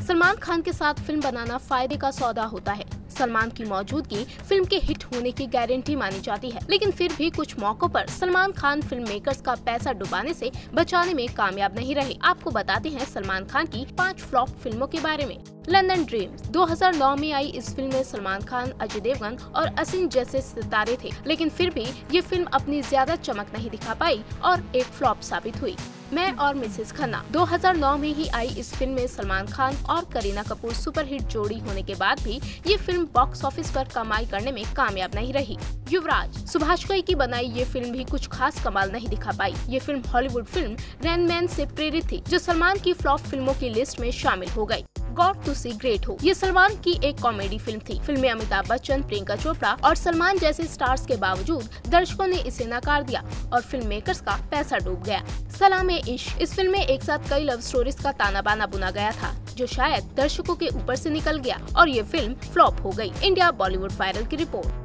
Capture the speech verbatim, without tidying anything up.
सलमान खान के साथ फिल्म बनाना फायदे का सौदा होता है। सलमान की मौजूदगी फिल्म के हिट होने की गारंटी मानी जाती है, लेकिन फिर भी कुछ मौकों पर सलमान खान फिल्म मेकर्स का पैसा डुबाने से बचाने में कामयाब नहीं रहे। आपको बताते हैं सलमान खान की पांच फ्लॉप फिल्मों के बारे में। लंदन ड्रीम्स दो हज़ार नौ में आई। इस फिल्म में सलमान खान, अजय देवगन और असिन जैसे सितारे थे, लेकिन फिर भी ये फिल्म अपनी ज्यादा चमक नहीं दिखा पाई और एक फ्लॉप साबित हुई। मैं और मिसेस खन्ना दो हज़ार नौ में ही आई। इस फिल्म में सलमान खान और करीना कपूर सुपरहिट जोड़ी होने के बाद भी ये फिल्म बॉक्स ऑफिस पर कमाई करने में कामयाब नहीं रही। युवराज सुभाष घई की बनाई ये फिल्म भी कुछ खास कमाल नहीं दिखा पाई। ये film Hollywood film rain man से प्रेरित थी, जो सलमान की फ्लॉप फिल्मों की लिस्ट में शामिल हो गई। गॉड टू सी ग्रेट हो ये सलमान की एक कॉमेडी फिल्म थी। फिल्म में अमिताभ बच्चन, प्रियंका चोपड़ा और सलमान जैसे स्टार्स के बावजूद दर्शकों ने इसे नकार दिया और फिल्म मेकर्स का पैसा डूब गया। सलाम ए इश्क इस फिल्म में एक साथ कई लव स्टोरीज का ताना बाना बुना गया था, जो शायद दर्शकों के ऊपर से निकल गया और ये फिल्म फ्लॉप हो गई। इंडिया बॉलीवुड वायरल की रिपोर्ट।